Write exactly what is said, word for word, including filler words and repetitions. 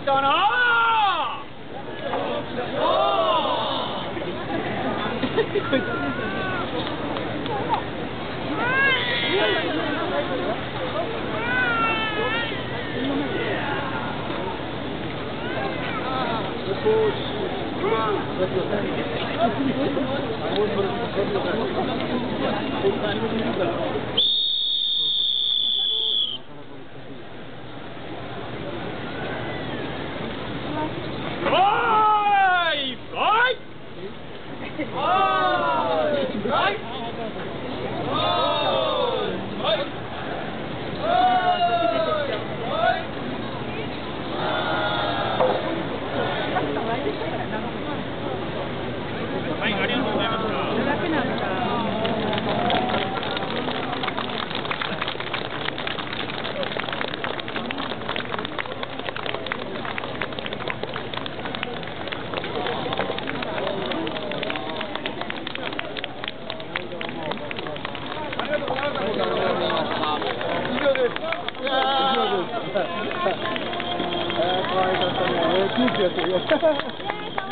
たなはい、ありがとうございました。以上です。いやー、かわいかったね。空気やってるよ。